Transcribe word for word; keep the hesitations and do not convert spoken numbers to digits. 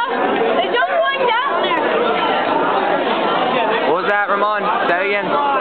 There's no one down there. What was that, Ramon? Say it again.